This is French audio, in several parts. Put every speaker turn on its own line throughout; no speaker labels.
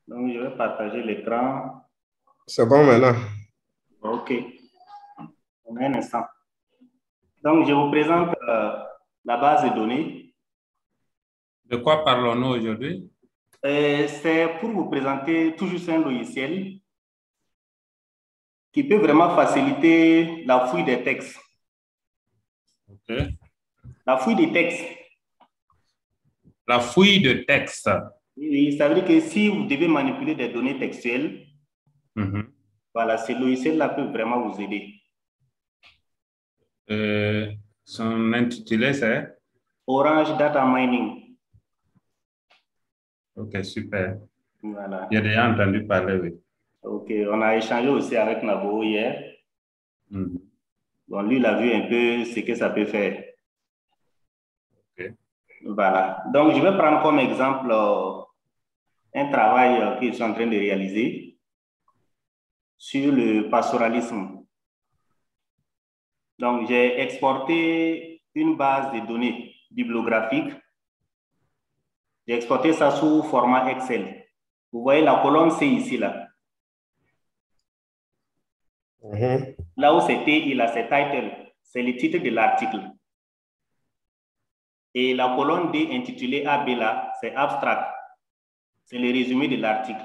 Donc, je vais partager l'écran.
C'est bon maintenant.
OK. On a un instant. Donc, je vous présente la base de données.
De quoi parlons-nous aujourd'hui?
C'est pour vous présenter tout juste un logiciel qui peut vraiment faciliter la fouille des textes.
OK.
La fouille des textes.
La fouille de texte.
Oui, ça veut dire que si vous devez manipuler des données textuelles, voilà, ce logiciel-là peut vraiment vous aider.
Son intitulé, c'est?
Orange Data Mining.
OK, super.
Voilà.
J'ai déjà entendu parler, oui.
OK, on a échangé aussi avec Nabo hier. Bon, lui, il a vu un peu ce que ça peut faire.
OK.
Voilà. Donc, je vais prendre comme exemple un travail que je suis en train de réaliser sur le pastoralisme. Donc, j'ai exporté une base de données bibliographiques. J'ai exporté ça sous format Excel. Vous voyez la colonne C ici, là. Là où c'était, il a ses title. C'est le titre de l'article. Et la colonne D intitulée AB là, c'est abstract. C'est le résumé de l'article.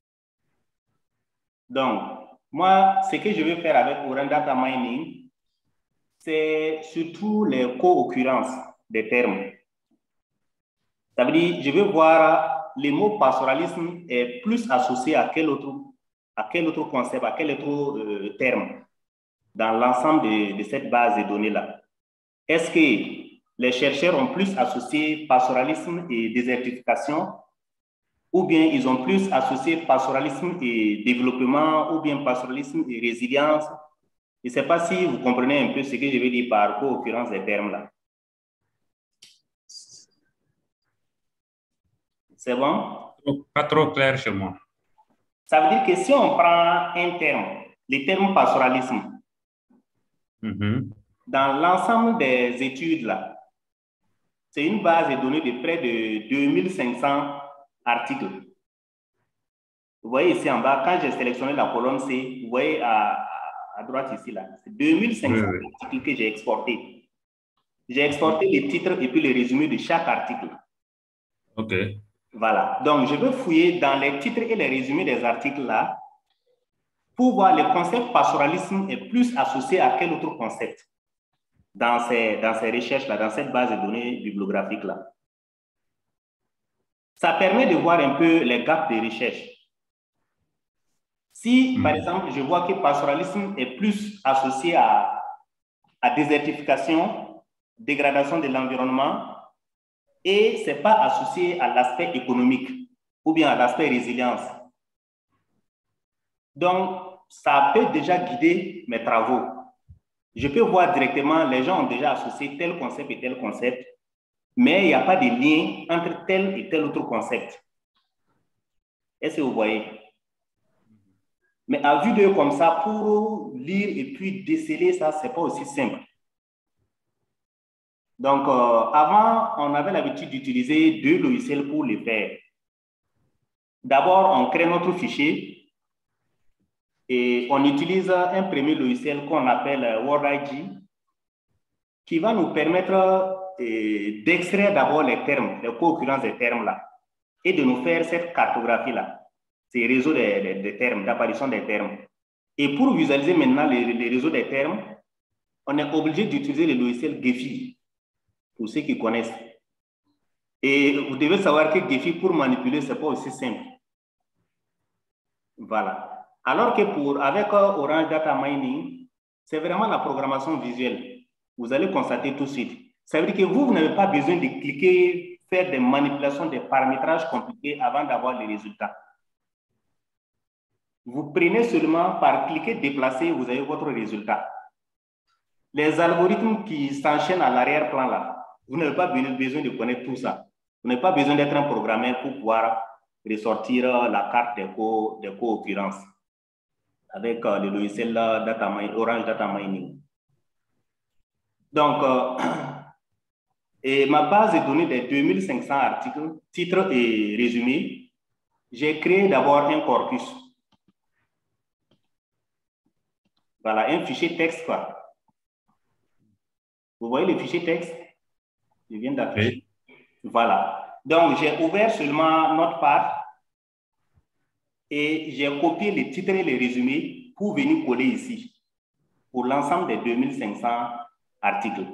Donc, moi, ce que je vais faire avec Orange Data Mining, c'est surtout les co-occurrences des termes. Ça veut dire, je vais voir le mot pastoralisme est plus associé à quel autre concept, à quel autre terme dans l'ensemble de cette base de données-là. Est-ce que les chercheurs ont plus associé pastoralisme et désertification, ou bien ils ont plus associé pastoralisme et développement, ou bien pastoralisme et résilience? Je ne sais pas si vous comprenez un peu ce que je veux dire par co-occurrence des termes-là. C'est bon?
Pas trop clair chez moi.
Ça veut dire que si on prend un terme, le terme pastoralisme, dans l'ensemble des études là, c'est une base de données de près de 2500 articles. Vous voyez ici en bas, quand j'ai sélectionné la colonne C, vous voyez à droite ici là, c'est 2500 articles que j'ai exportés. J'ai exporté les titres et puis le résumé de chaque article.
OK.
Voilà. Donc, je vais fouiller dans les titres et les résumés des articles là pour voir le concept pastoralisme est plus associé à quel autre concept dans ces recherches-là, dans cette base de données bibliographiques-là. Ça permet de voir un peu les gaps de recherche. Si, par exemple, je vois que pastoralisme est plus associé à désertification, dégradation de l'environnement, et ce n'est pas associé à l'aspect économique ou bien à l'aspect résilience. Donc, ça peut déjà guider mes travaux. Je peux voir directement, les gens ont déjà associé tel concept et tel concept, mais il n'y a pas de lien entre tel et tel autre concept. Est-ce que vous voyez? Mais à vue d'œil comme ça, pour lire et puis déceler ça, ce n'est pas aussi simple. Donc, avant, on avait l'habitude d'utiliser deux logiciels pour le faire. D'abord, on crée notre fichier et on utilise un premier logiciel qu'on appelle WordIG qui va nous permettre d'extraire d'abord les termes, les co-occurrences des termes là et de nous faire cette cartographie-là, ces réseaux des termes, d'apparition des termes. Et pour visualiser maintenant les réseaux des termes, on est obligé d'utiliser le logiciel Gephi, pour ceux qui connaissent. Et vous devez savoir que Gephi, pour manipuler, ce n'est pas aussi simple. Voilà. Alors que avec Orange Data Mining, c'est vraiment la programmation visuelle. Vous allez constater tout de suite. Ça veut dire que vous n'avez pas besoin de cliquer, faire des manipulations, des paramétrages compliqués avant d'avoir les résultats. Vous prenez seulement par cliquer, déplacer, vous avez votre résultat. Les algorithmes qui s'enchaînent à l'arrière-plan là, vous n'avez pas besoin de connaître tout ça. Vous n'avez pas besoin d'être un programmeur pour pouvoir ressortir la carte des co-occurrences avec le logiciel Orange Data Mining. Donc, et ma base de données des 2500 articles, titres et résumés, j'ai créé d'abord un corpus. Voilà, un fichier texte, quoi. Vous voyez le fichier texte? Je viens d'afficher.
Oui.
Voilà. Donc, j'ai ouvert seulement Notepad et j'ai copié les titres et les résumés pour venir coller ici pour l'ensemble des 2500 articles.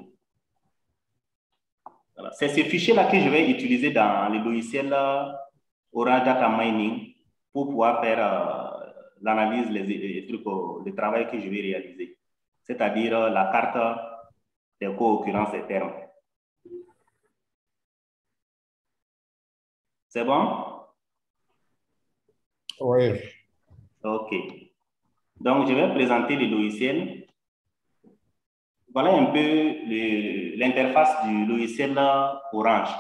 Voilà. C'est ce fichier-là que je vais utiliser dans le logiciel Orange Data Mining pour pouvoir faire l'analyse, les trucs, le travail que je vais réaliser. C'est-à-dire la carte des co-occurrences des termes. C'est bon?
Oui.
OK. Donc, je vais présenter le logiciel. Voilà un peu l'interface du logiciel Orange.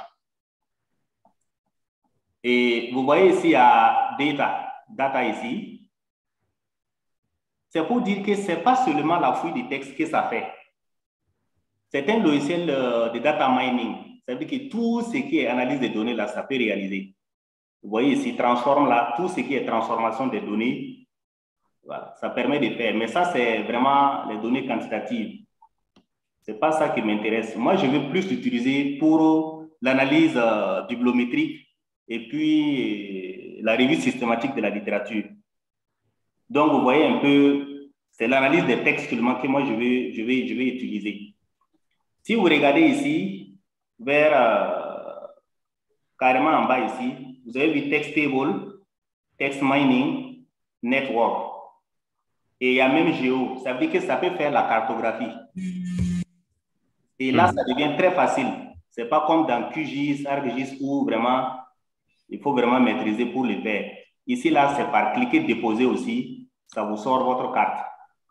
Et vous voyez ici, il y a data ici. C'est pour dire que ce n'est pas seulement la fouille du texte que ça fait. C'est un logiciel de data mining. Ça veut dire que tout ce qui est analyse des données, là, ça peut réaliser. Vous voyez ici, transforme là, tout ce qui est transformation des données, voilà, ça permet de faire. Mais ça, c'est vraiment les données quantitatives. Ce n'est pas ça qui m'intéresse. Moi, je veux plus l'utiliser pour l'analyse bibliométrique et puis la revue systématique de la littérature. Donc, vous voyez un peu, c'est l'analyse des textes seulement que moi, je vais utiliser. Si vous regardez ici, vers carrément en bas ici, vous avez vu Text Table, Text Mining, Network. Et il y a même Géo. Ça veut dire que ça peut faire la cartographie. Et là, ça devient très facile. Ce n'est pas comme dans QGIS, ArcGIS où vraiment, il faut vraiment maîtriser pour le faire. Ici, là, c'est par cliquer, déposer aussi, ça vous sort votre carte.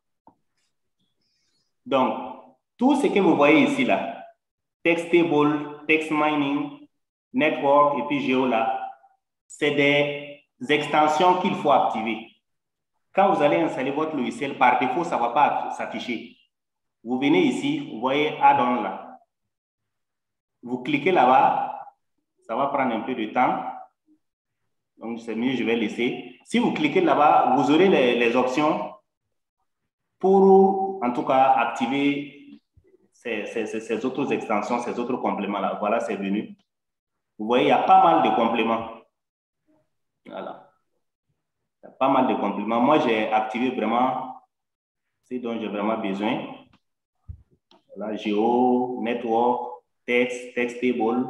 Donc, tout ce que vous voyez ici, là, Text Table, Text Mining, Network et puis Géo, là, c'est des extensions qu'il faut activer. Quand vous allez installer votre logiciel, par défaut, ça ne va pas s'afficher. Vous venez ici, vous voyez Add-on là. Vous cliquez là-bas, ça va prendre un peu de temps. Donc, c'est mieux, je vais laisser. Si vous cliquez là-bas, vous aurez les options pour, en tout cas, activer ces autres extensions, ces autres compléments-là. Voilà, c'est venu. Vous voyez, il y a pas mal de compléments. Voilà. Il y a pas mal de compléments. Moi, j'ai activé vraiment ce dont j'ai vraiment besoin. Voilà, Géo, Network, Text, Text Table.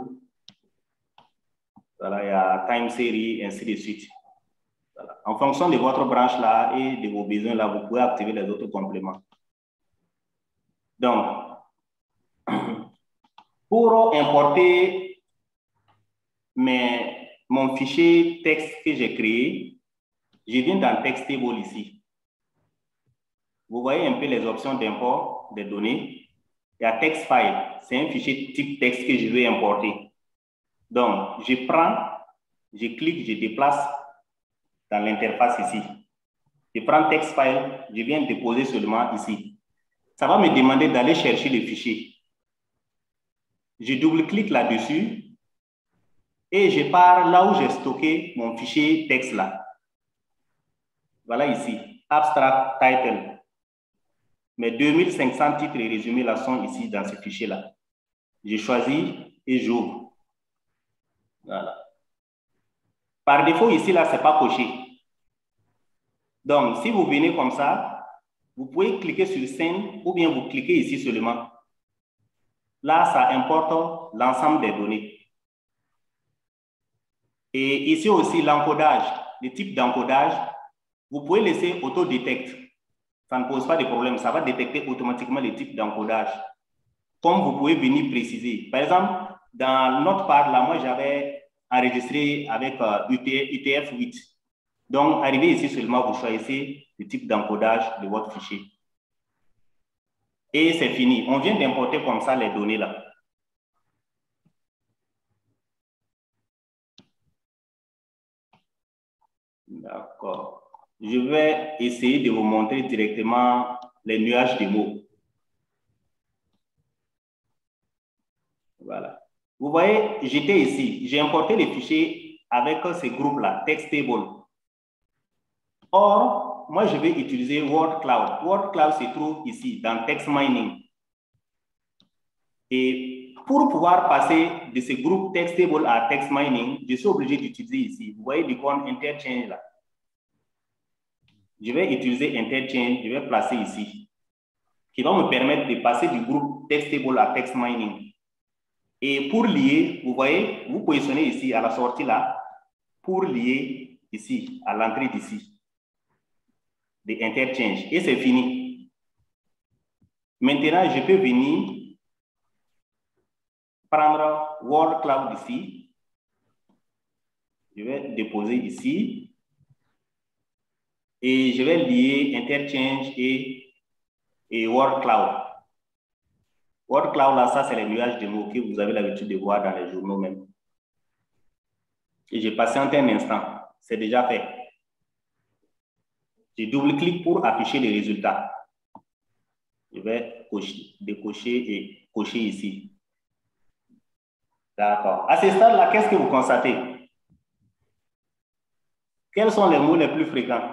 Voilà, il y a Time Series, ainsi de suite. Voilà. En fonction de votre branche là et de vos besoins là, vous pouvez activer les autres compléments. Donc, pour importer mon fichier texte que j'ai créé, je viens dans Text Table ici. Vous voyez un peu les options d'import des données. Il y a Text File, c'est un fichier type texte que je veux importer. Donc, je prends, je clique, je déplace dans l'interface ici. Je prends Text File, je viens déposer seulement ici. Ça va me demander d'aller chercher le fichier. Je double-clique là-dessus et je pars là où j'ai stocké mon fichier texte là. Voilà ici, Abstract Title. Mes 2500 titres et résumés là sont ici dans ce fichier-là. Je choisis et j'ouvre. Voilà. Par défaut, ici, là, ce n'est pas coché. Donc, si vous venez comme ça, vous pouvez cliquer sur Send ou bien vous cliquez ici seulement. Là, ça importe l'ensemble des données. Et ici aussi, l'encodage, le type d'encodage, vous pouvez laisser auto-détect. Ça ne pose pas de problème. Ça va détecter automatiquement le type d'encodage. Comme vous pouvez venir préciser. Par exemple, dans notre part, là, moi, j'avais enregistré avec UTF-8. Donc, arrivé ici seulement, vous choisissez le type d'encodage de votre fichier. Et c'est fini. On vient d'importer comme ça les données là. D'accord. Je vais essayer de vous montrer directement les nuages de mots. Voilà. Vous voyez, j'étais ici. J'ai importé les fichiers avec ces groupes-là, text table. Or, moi, je vais utiliser word cloud. Word cloud se trouve ici, dans text mining. Et pour pouvoir passer de ce groupe text table à text mining, je suis obligé d'utiliser ici. Vous voyez l'icône interchange là. Je vais utiliser interchange, je vais placer ici, qui va me permettre de passer du groupe text table à text mining. Et pour lier, vous voyez, vous positionnez ici à la sortie là, pour lier ici, à l'entrée d'ici, de interchange. Et c'est fini. Maintenant, je peux venir prendre Word Cloud ici. Je vais déposer ici. Et je vais lier Interchange et Word Cloud. Word Cloud, là, ça, c'est les nuages de mots que vous avez l'habitude de voir dans les journaux même. Et j'ai patienté un instant. C'est déjà fait. Je double-clique pour afficher les résultats. Je vais décocher et cocher ici. D'accord. À ce stade-là, qu'est-ce que vous constatez? Quels sont les mots les plus fréquents?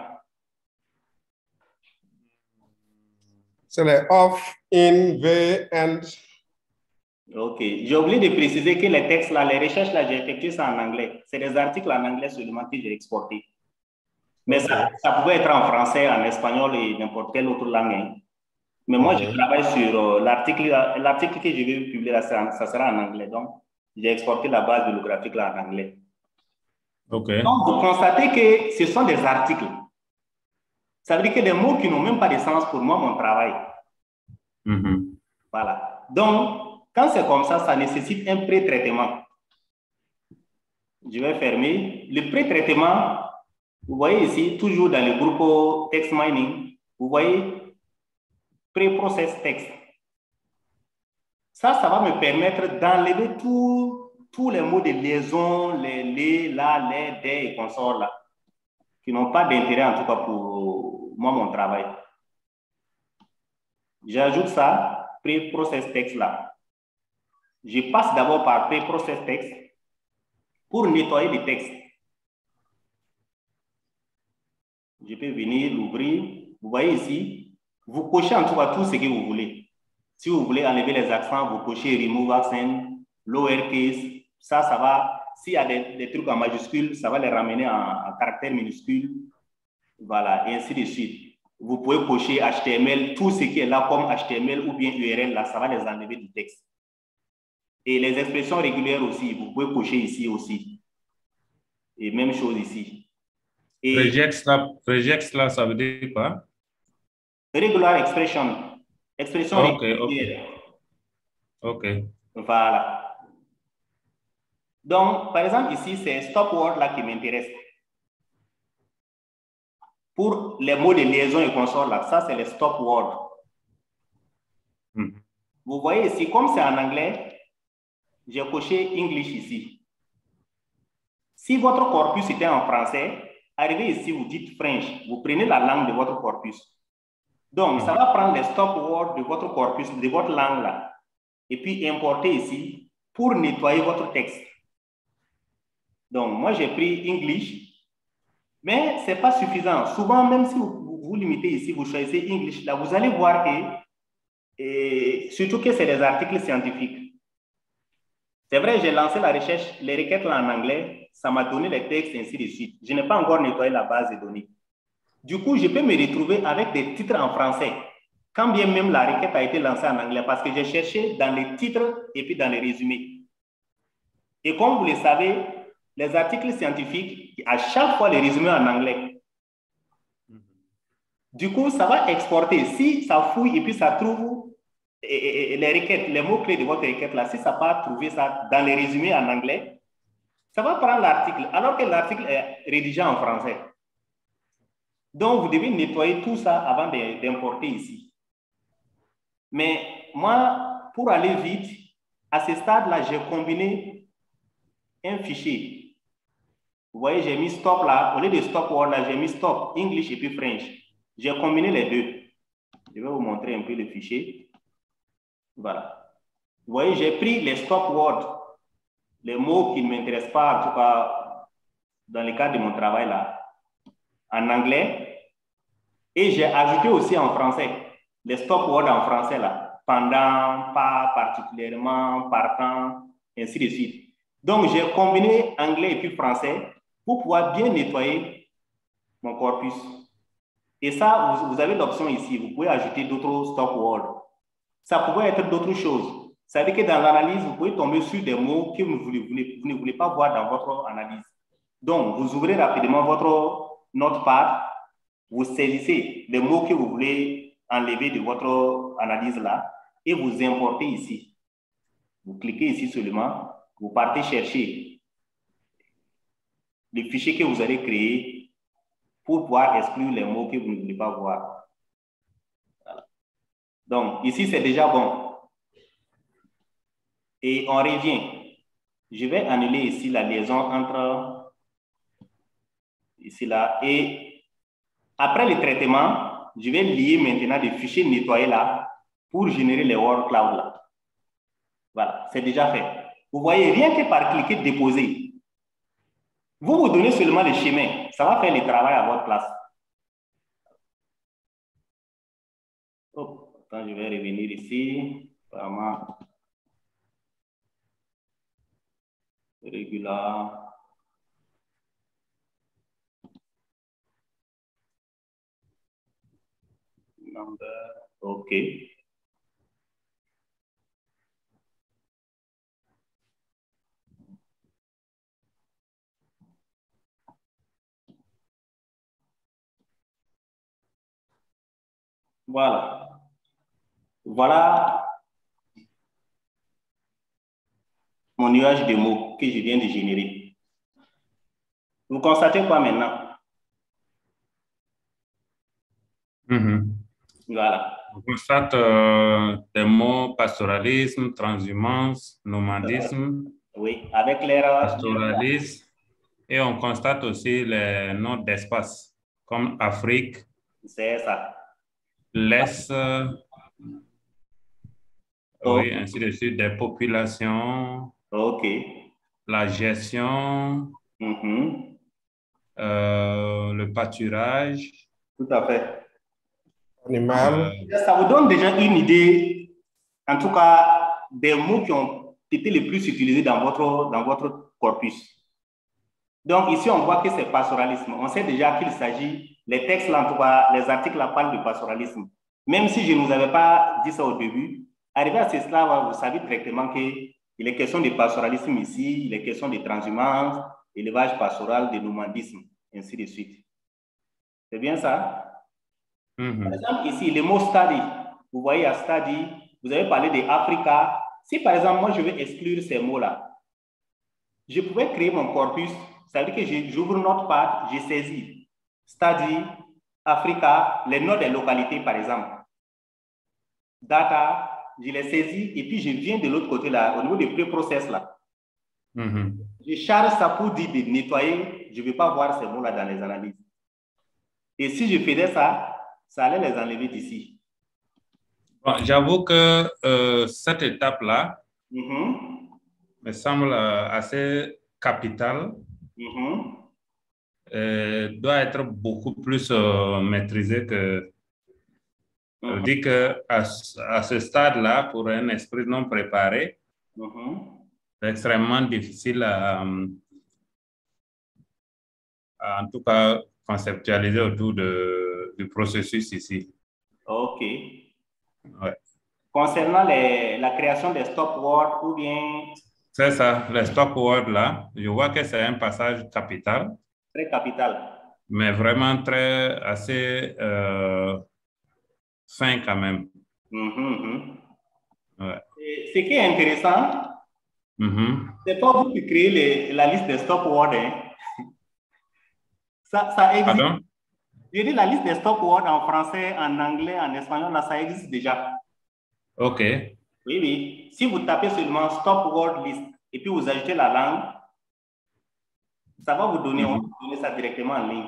C'est les off, in, v, and.
OK. J'ai oublié de préciser que les textes là, les recherches là, j'ai effectué ça en anglais. C'est des articles en anglais seulement que j'ai exportés. Mais ça pouvait être en français, en espagnol et n'importe quelle autre langue. Hein. Mais moi, je travaille sur l'article que je vais publier là, ça sera en anglais. Donc, j'ai exporté la base bibliographique là en anglais.
OK.
Donc, vous constatez que ce sont des articles. Ça veut dire que des mots qui n'ont même pas de sens pour moi, mon travail. Voilà. Donc, quand c'est comme ça nécessite un pré-traitement. Je vais fermer. Le pré-traitement, vous voyez ici, toujours dans le groupe text mining, vous voyez pré-process text. Ça va me permettre d'enlever tous les mots de liaison, les, là, les, des et consorts là, qui n'ont pas d'intérêt en tout cas pour moi, mon travail. J'ajoute ça, pré-process text là. Je passe d'abord par pré-process text pour nettoyer les textes. Je peux venir l'ouvrir. Vous voyez ici, vous cochez en tout cas tout ce que vous voulez. Si vous voulez enlever les accents, vous cochez remove accent, lowercase. Ça va. S'il y a des trucs en majuscule, ça va les ramener en caractères minuscules. Voilà, et ainsi de suite. Vous pouvez cocher HTML, tout ce qui est là comme HTML ou bien URL, là, ça va les enlever du texte. Et les expressions régulières aussi, vous pouvez cocher ici aussi. Et même chose ici. Et
Regex là, ça veut dire quoi?
Regular expression. Expression régulière.
OK.
Voilà. Donc, par exemple, ici, c'est stop word là qui m'intéresse. Pour les mots de liaison et consorts là, ça, c'est les stop word. Vous voyez ici, comme c'est en anglais, j'ai coché English ici. Si votre corpus était en français, arrivez ici, vous dites French. Vous prenez la langue de votre corpus. Donc, ça va prendre les stop words de votre corpus, de votre langue là, et puis importer ici pour nettoyer votre texte. Donc, moi, j'ai pris English, mais ce n'est pas suffisant. Souvent, même si vous limitez ici, vous choisissez English, là, vous allez voir que, surtout que c'est des articles scientifiques. C'est vrai, j'ai lancé la recherche, les requêtes là en anglais, ça m'a donné les textes, ainsi de suite. Je n'ai pas encore nettoyé la base de données. Du coup, je peux me retrouver avec des titres en français, quand bien même la requête a été lancée en anglais, parce que j'ai cherché dans les titres et puis dans les résumés. Et comme vous le savez, les articles scientifiques, à chaque fois, les résumés en anglais. Du coup, ça va exporter. Si ça fouille et puis ça trouve les requêtes, les mots-clés de votre requête, là, si ça n'a pas trouvé ça dans les résumés en anglais, ça va prendre l'article, alors que l'article est rédigé en français. Donc, vous devez nettoyer tout ça avant d'importer ici. Mais moi, pour aller vite, à ce stade-là, j'ai combiné un fichier. Vous voyez, j'ai mis stop là. Au lieu de stop word là, j'ai mis stop English et puis French. J'ai combiné les deux. Je vais vous montrer un peu le fichier. Voilà. Vous voyez, j'ai pris les stop words, les mots qui ne m'intéressent pas, en tout cas, dans le cadre de mon travail là, en anglais, et j'ai ajouté aussi en français, les stop words en français là, pendant, pas, particulièrement, partant, ainsi de suite. Donc, j'ai combiné anglais et puis français pour pouvoir bien nettoyer mon corpus. Et ça, vous avez l'option ici, vous pouvez ajouter d'autres stop words. Ça pourrait être d'autres choses. Ça veut dire que dans l'analyse, vous pouvez tomber sur des mots que vous ne voulez pas voir dans votre analyse. Donc, vous ouvrez rapidement votre notepad, vous saisissez les mots que vous voulez enlever de votre analyse là et vous importez ici. Vous cliquez ici seulement, vous partez chercher le fichier que vous allez créer pour pouvoir exclure les mots que vous ne voulez pas voir. Voilà. Donc, ici, c'est déjà bon. Et on revient. Je vais annuler ici la liaison entre ici là. Et après le traitement, je vais lier maintenant des fichiers nettoyés là pour générer les word cloud là. Voilà, c'est déjà fait. Vous voyez, rien que par cliquer déposer, vous donnez seulement le chemin. Ça va faire le travail à votre place. Oh, attends, je vais revenir ici. Vraiment. Régular. Number. OK. Voilà. Voilà mon nuage de mots que je viens de générer. Vous constatez quoi maintenant? Voilà.
On constate des mots pastoralisme, transhumance, nomadisme,
oui, avec l'erreur.
Pastoralisme. Et on constate aussi les noms d'espace, comme Afrique.
C'est ça.
L'Est, oui, ainsi de suite, des populations.
OK.
La gestion, le pâturage.
Tout à fait.
Animal.
Ça vous donne déjà une idée, en tout cas, des mots qui ont été les plus utilisés dans votre corpus. Donc ici, on voit que c'est pastoralisme. On sait déjà qu'il s'agit, les textes là, en tout cas, les articles là parlent de pastoralisme. Même si je ne vous avais pas dit ça au début, arrivé à ce stade, vous savez directement qu'il est question de pastoralisme ici, il est question de transhumance, élevage pastoral, de nomadisme, ainsi de suite. C'est bien ça? Par exemple, ici, le mot study, vous voyez à study, vous avez parlé de Africa. Si par exemple, moi, je veux exclure ces mots-là, je pouvais créer mon corpus, ça veut dire que j'ouvre Notepad, je saisis study, Africa, les noms des localités par exemple. Data, je les saisis et puis je viens de l'autre côté là, au niveau des pré-process là. Je charge ça pour dire de nettoyer, je ne vais pas voir ces mots-là dans les analyses. Et si je faisais ça, ça allait les enlever d'ici.
Bon, j'avoue que cette étape-là me semble assez capitale. Doit être beaucoup plus maîtrisée que... Je dis qu'à ce stade-là, pour un esprit non préparé, c'est extrêmement difficile en tout cas, conceptualiser autour du processus ici.
OK.
Ouais.
Concernant la création des stop words ou bien...
C'est ça, les stop words là, je vois que c'est un passage capital.
Très capital.
Mais vraiment assez fin quand même. Ouais.
Ce qui est intéressant, c'est pas vous qui créez la liste des stop words. Hein. Ça existe.
Pardon?
Je dis la liste des stop words en français, en anglais, en espagnol, là, ça existe déjà.
OK.
Oui, oui. Si vous tapez seulement stop word list et puis vous ajoutez la langue, ça va vous donner, on va vous donner ça directement en ligne.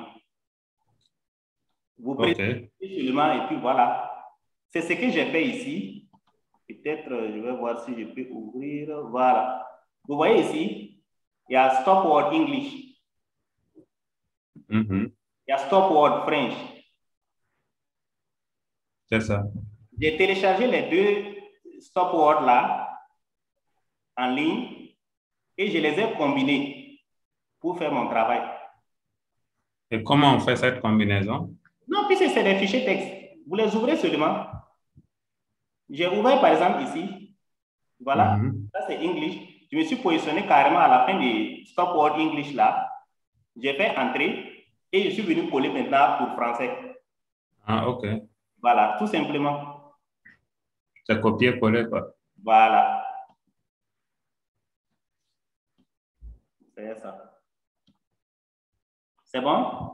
Vous précisez seulement et puis voilà. C'est ce que j'ai fait ici. Peut-être, je vais voir si je peux ouvrir. Voilà. Vous voyez ici, il y a stop word English. Il y a Stop Word French.
C'est ça.
J'ai téléchargé les deux Stop Word là en ligne et je les ai combinés pour faire mon travail.
Et comment on fait cette combinaison?
Non, puisque c'est des fichiers texte. Vous les ouvrez seulement. J'ai ouvert par exemple ici. Voilà, ça c'est English. Je me suis positionné carrément à la fin de Stop Word English là. J'ai fait entrer et je suis venu coller maintenant pour français.
Ah, ok.
Voilà, tout simplement.
C'est copier-coller, quoi.
Voilà. C'est ça. C'est bon?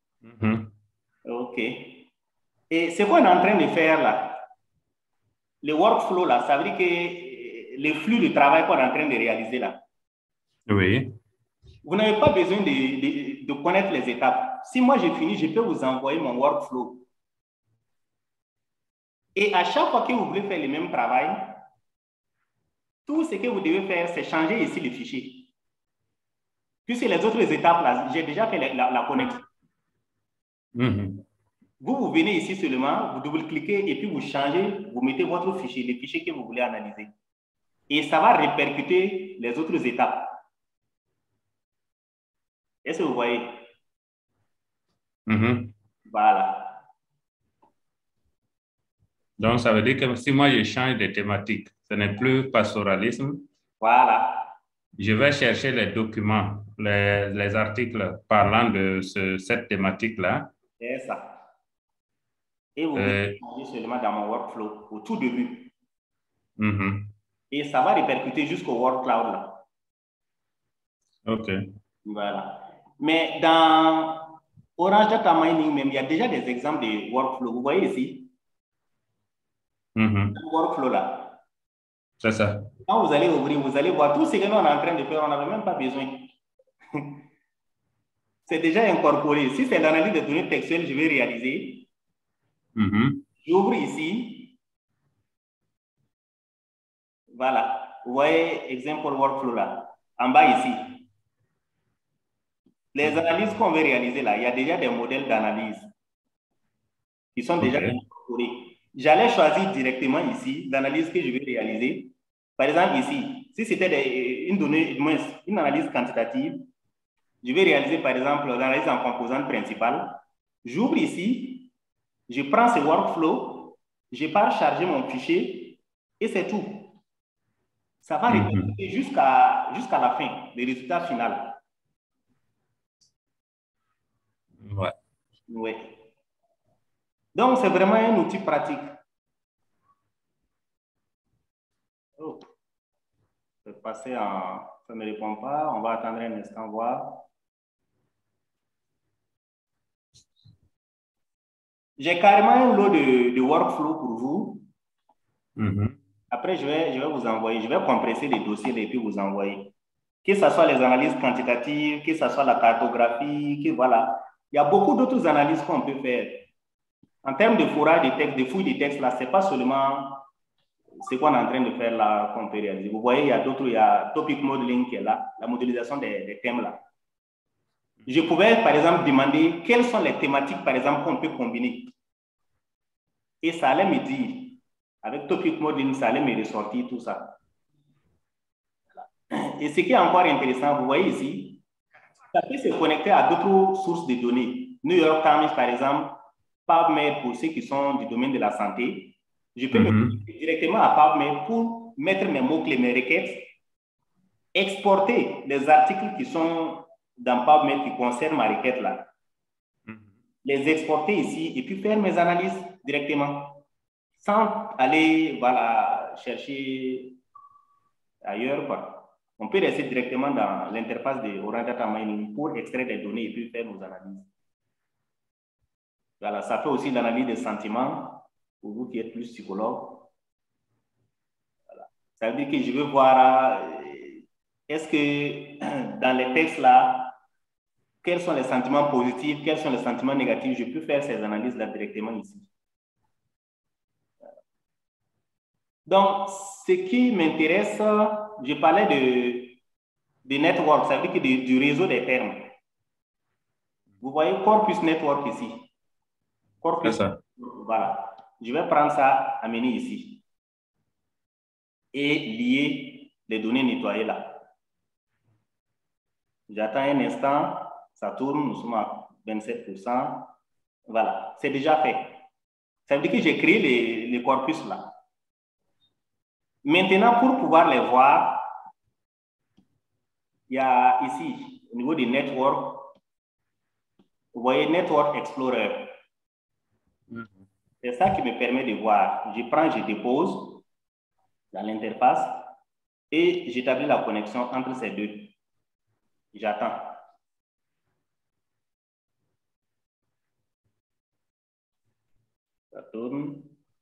OK. Et ce qu'on est en train de faire là, le workflow là, ça veut dire que le flux de travail qu'on est en train de réaliser là.
Oui.
Vous n'avez pas besoin de connaître les étapes. Si moi j'ai fini, je peux vous envoyer mon workflow. Et à chaque fois que vous voulez faire le même travail, tout ce que vous devez faire, c'est changer ici le fichier. Puisque les autres étapes là, j'ai déjà fait la connexion. Vous venez ici seulement, vous double-cliquez et puis vous changez, vous mettez votre fichier, les fichiers que vous voulez analyser. Et ça va répercuter les autres étapes. Est-ce que vous voyez? Voilà.
Donc, ça veut dire que si moi je change de thématique, ce n'est plus pastoralisme.
Voilà.
Je vais chercher les documents, les articles parlant de cette thématique-là.
C'est ça. Et vous venez seulement dans mon workflow au tout début. Et ça va répercuter jusqu'au Word Cloud là.
OK.
Voilà. Mais dans Orange Data Mining même, il y a déjà des exemples de workflow. Vous voyez ici? Le workflow là.
C'est ça.
Quand vous allez ouvrir, vous allez voir tout ce que nous on est en train de faire, on n'avait même pas besoin. C'est déjà incorporé. Si c'est l'analyse de données textuelles, je vais réaliser. J'ouvre ici. Voilà. Vous voyez, exemple workflow là. En bas ici. Les analyses qu'on veut réaliser là, il y a déjà des modèles d'analyse qui sont déjà incorporés. J'allais choisir directement ici l'analyse que je vais réaliser. Par exemple, ici, si c'était une analyse quantitative, je vais réaliser par exemple l'analyse en composante principale. J'ouvre ici, je prends ce workflow, je pars charger mon fichier et c'est tout. Ça va répercuter jusqu'à la fin, le résultat final.
Ouais.
Oui. Donc, c'est vraiment un outil pratique. Oh. Je vais passer en... Ça ne répond pas. On va attendre un instant, voir. J'ai carrément un lot de workflow pour vous. Après, je vais vous envoyer. Je vais compresser les dossiers et puis vous envoyer. Que ce soit les analyses quantitatives, que ce soit la cartographie, que voilà. Il y a beaucoup d'autres analyses qu'on peut faire. En termes de forage des textes, de fouille des textes, là, ce n'est pas seulement ce qu'on est en train de faire là qu'on peut réaliser. Vous voyez, il y a d'autres, il y a Topic Modeling qui est là, la modélisation des thèmes là. Je pouvais, par exemple, demander quelles sont les thématiques, par exemple, qu'on peut combiner. Et ça allait me dire, avec Topic Modeling, ça allait me ressortir tout ça. Et ce qui est encore intéressant, vous voyez ici, ça peut se connecter à d'autres sources de données. New York Times, par exemple, PubMed pour ceux qui sont du domaine de la santé. Je peux me connecter directement à PubMed pour mettre mes mots-clés, mes requêtes, exporter les articles qui sont dans PubMed qui concernent ma requête là, les exporter ici et puis faire mes analyses directement sans aller voilà, chercher ailleurs, quoi. On peut rester directement dans l'interface de Orange Data Mining pour extraire des données et puis faire nos analyses. Voilà, ça fait aussi l'analyse des sentiments pour vous qui êtes plus psychologue. Voilà. Ça veut dire que je veux voir est-ce que dans les textes là, quels sont les sentiments positifs, quels sont les sentiments négatifs. Je peux faire ces analyses-là directement ici. Donc, ce qui m'intéresse, je parlais de network, ça veut dire que du réseau des termes. Vous voyez Corpus Network ici. Corpus.
C'est ça.
Voilà. Je vais prendre ça, amener ici. Et lier les données nettoyées là. J'attends un instant. Ça tourne. Nous sommes à 27%. Voilà. C'est déjà fait. Ça veut dire que j'ai créé les corpus là. Maintenant, pour pouvoir les voir, il y a ici, au niveau des networks, vous voyez Network Explorer. C'est ça qui me permet de voir. Je prends, je dépose dans l'interface et j'établis la connexion entre ces deux. J'attends. Ça tourne.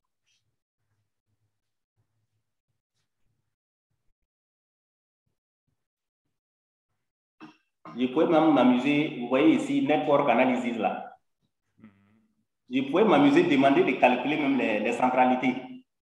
Je pouvais même m'amuser, vous voyez ici, Network Analysis là. Je pouvais m'amuser, demander de calculer même les centralités.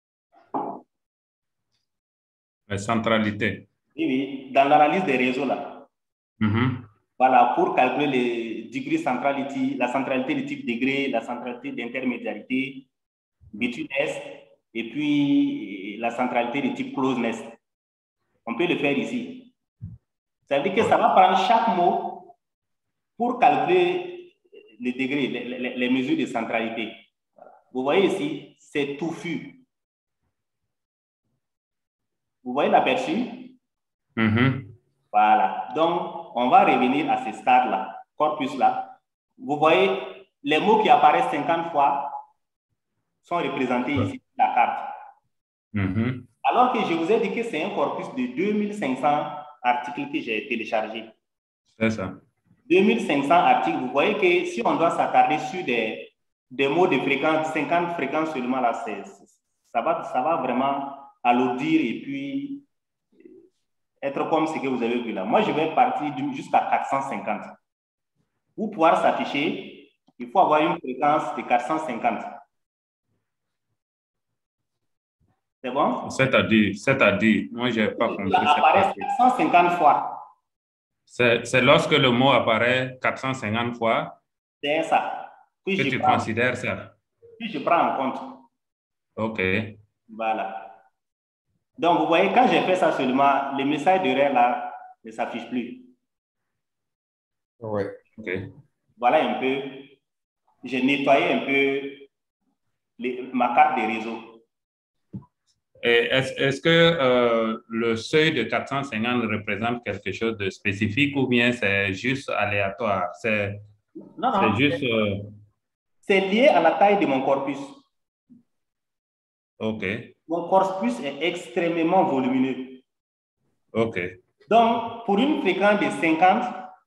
Les centralités.
Oui, oui, dans l'analyse des réseaux là. Voilà, pour calculer les degree centrality, la centralité de type degré, la centralité d'intermédiarité, betweenness, et puis la centralité de type closeness. On peut le faire ici. Ça veut dire que ça va prendre chaque mot pour calculer les degrés, les mesures de centralité. Vous voyez ici, c'est touffu. Vous voyez l'aperçu? Voilà. Donc, on va revenir à ce stade-là, corpus-là. Vous voyez, les mots qui apparaissent 50 fois sont représentés ici sur la carte. Alors que je vous ai dit que c'est un corpus de 2500 articles que j'ai téléchargé.
C'est ça.
2500 articles. Vous voyez que si on doit s'attarder sur des mots de fréquence, 50 fréquences seulement, là, ça va vraiment alourdir et puis être comme ce que vous avez vu là. Moi, je vais partir jusqu'à 450. Pour pouvoir s'afficher, il faut avoir une fréquence de 450. C'est bon?
C'est-à-dire, moi, je n'ai pas compris.
Ça apparaît 450 fois.
C'est lorsque le mot apparaît 450 fois
c'est ça.
que tu considères ça.
Puis je prends en compte.
OK.
Voilà. Donc, vous voyez, quand j'ai fait ça seulement, le message d'erreur là ne s'affiche plus.
Oui.
OK.
Voilà un peu. J'ai nettoyé un peu ma carte de réseau.
Est-ce que le seuil de 450 représente quelque chose de spécifique ou bien c'est juste aléatoire?
Non.
Juste...
C'est lié à la taille de mon corpus.
OK.
Mon corpus est extrêmement volumineux.
OK.
Donc, pour une fréquence de 50,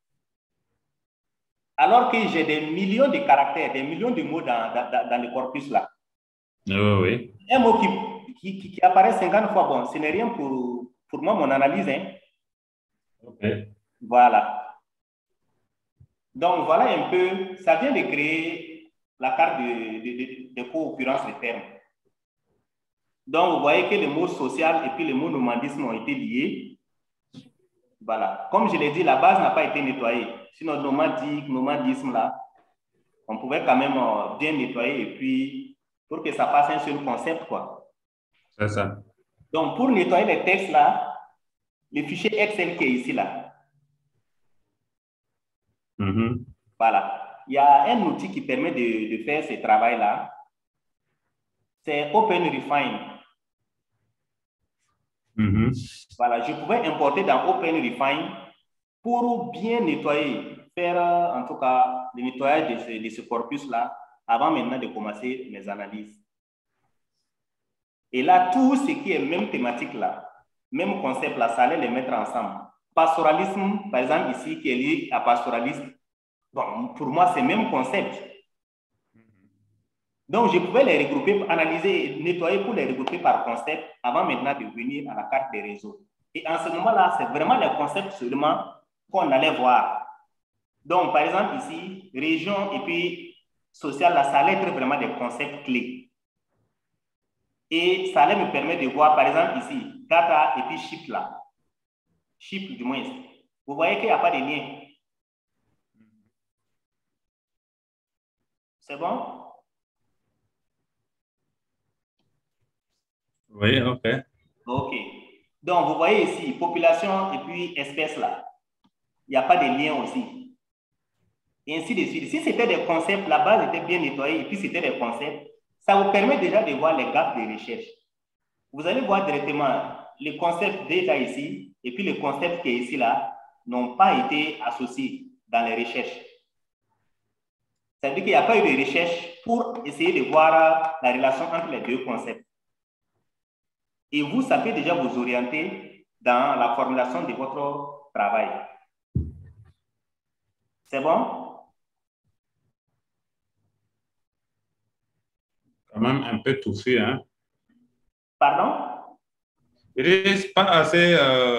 alors que j'ai des millions de caractères, des millions de mots dans le corpus là.
Oui.
Un mot qui apparaît 50 fois, bon, ce n'est rien pour moi, mon analyse. Hein.
OK.
Voilà. Donc, voilà un peu, ça vient de créer la carte de co-occurrence des termes. Donc, vous voyez que le mot social et puis le mot nomadisme ont été liés. Voilà. Comme je l'ai dit, la base n'a pas été nettoyée. Sinon, nomadisme, là, on pouvait quand même bien nettoyer et puis pour que ça fasse un seul concept, quoi.
C'est ça.
Donc, pour nettoyer les textes, là, le fichier Excel qui est ici, là. Voilà. Il y a un outil qui permet de faire ce travail-là. C'est OpenRefine. Voilà, je pouvais importer dans OpenRefine pour bien nettoyer, faire en tout cas le nettoyage de ce corpus-là avant maintenant de commencer mes analyses. Et là, tout ce qui est même thématique là, même concept là, ça allait les mettre ensemble. Pastoralisme, par exemple, ici, qui est lié à pastoralisme, bon, pour moi, c'est le même concept. Donc, je pouvais les regrouper, analyser, nettoyer pour les regrouper par concept avant maintenant de venir à la carte des réseaux. Et en ce moment-là, c'est vraiment les concepts seulement qu'on allait voir. Donc, par exemple, ici, région et puis social, là, ça allait être vraiment des concepts clés. Et ça allait me permettre de voir, par exemple, ici, data et puis shift là. Shift du moins. Vous voyez qu'il n'y a pas de lien. C'est bon?
Oui, OK.
OK. Donc, vous voyez ici, population et puis espèce là. Il n'y a pas de lien aussi. Et ainsi de suite. Si c'était des concepts, la base était bien nettoyée et puis c'était des concepts, ça vous permet déjà de voir les gaps de recherche. Vous allez voir directement les concepts déjà ici et puis les concepts qui est ici là n'ont pas été associés dans les recherches. Ça veut dire qu'il n'y a pas eu de recherche pour essayer de voir la relation entre les deux concepts. Et vous, ça peut déjà vous orienter dans la formulation de votre travail. C'est bon?
Quand même un peu touffu, hein?
Pardon?
Il n'est pas assez,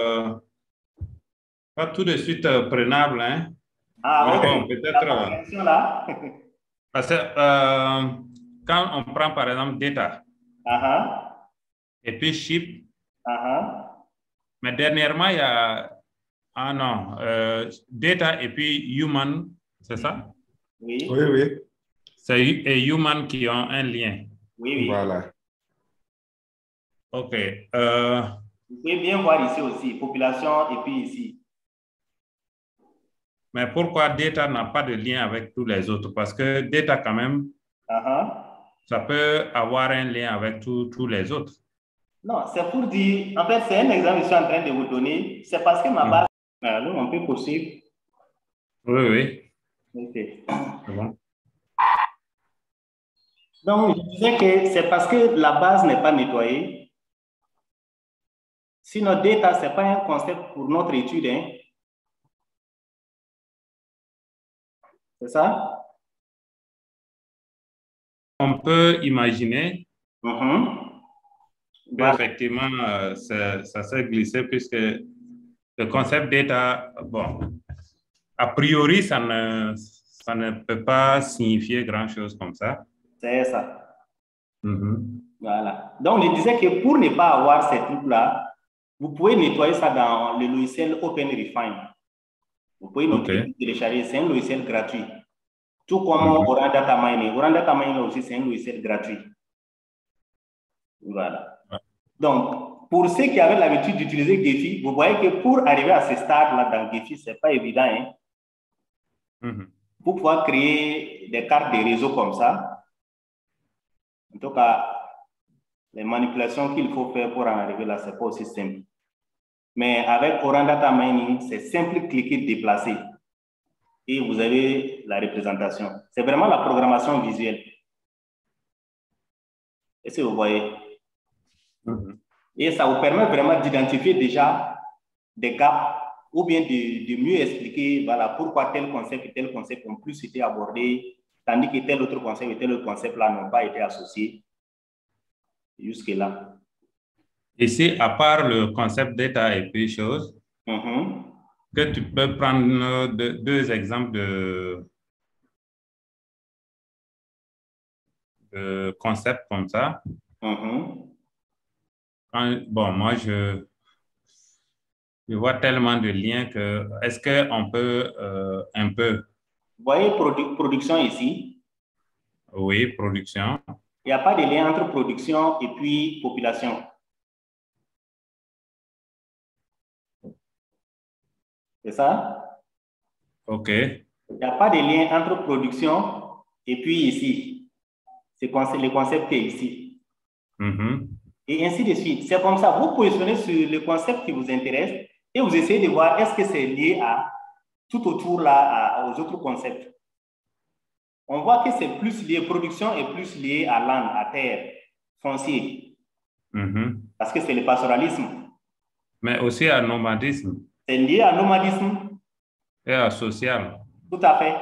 pas tout de suite prenable, hein?
Ah,
Mais
ok.
bon, peut-être.
La compréhension là.
Parce que quand on prend par exemple data et puis ship, mais dernièrement, il y a. Ah non, data et puis human, c'est ça?
Oui.
Oui, oui.
C'est et human qui ont un lien.
Oui, oui.
Voilà.
OK.
Vous pouvez bien voir ici aussi, population et puis ici.
Mais pourquoi data n'a pas de lien avec tous les autres? Parce que data, quand même, ça peut avoir un lien avec tous les autres.
Non, c'est pour dire, en fait, c'est un exemple que je suis en train de vous donner. C'est parce que ma base. Alors, on peut poursuivre.
Oui, oui.
Ok.
C'est bon.
Donc, je disais que c'est parce que la base n'est pas nettoyée. Si notre data, ce n'est pas un concept pour notre étude, hein. C'est ça?
On peut imaginer
Effectivement,
ça s'est glissé puisque le concept data, bon, a priori, ça ne peut pas signifier grand-chose comme ça.
C'est ça. Voilà. Donc, je disais que pour ne pas avoir ces trucs-là, vous pouvez nettoyer ça dans le logiciel OpenRefine. Vous pouvez nous télécharger, c'est un logiciel gratuit. Tout comme Oran Data Mining. Oran Data Mining aussi, c'est un logiciel gratuit. Voilà. Donc, pour ceux qui avaient l'habitude d'utiliser Gephi, vous voyez que pour arriver à ce stade-là dans Gephi, ce n'est pas évident. Hein? Pour pouvoir créer des cartes de réseau comme ça, en tout cas, les manipulations qu'il faut faire pour en arriver là, ce n'est pas aussi simple. Mais avec Oran Data Mining, c'est simple, cliquer, déplacer. Et vous avez la représentation. C'est vraiment la programmation visuelle. Est-ce que vous voyez? Et ça vous permet vraiment d'identifier déjà des gaps ou bien de mieux expliquer voilà, pourquoi tel concept et tel concept ont plus été abordés, tandis que tel autre concept et tel autre concept-là n'ont pas été associés jusque-là.
Ici, à part le concept data et puis choses, que tu peux prendre deux exemples de concepts comme ça. Bon, moi, je vois tellement de liens que, est-ce qu'on peut un peu...
Vous voyez production ici?
Oui, production.
Il n'y a pas de lien entre production et puis population. C'est ça?
OK.
Il n'y a pas de lien entre production et puis ici. C'est le concept qui est ici. Et ainsi de suite. C'est comme ça, vous positionnez sur le concept qui vous intéresse et vous essayez de voir est-ce que c'est lié à tout autour là, aux autres concepts. On voit que c'est plus lié, production est plus lié à land, à terre, foncier. Parce que c'est le pastoralisme.
Mais aussi à nomadisme.
C'est lié à nomadisme.
Et à social.
Tout à fait.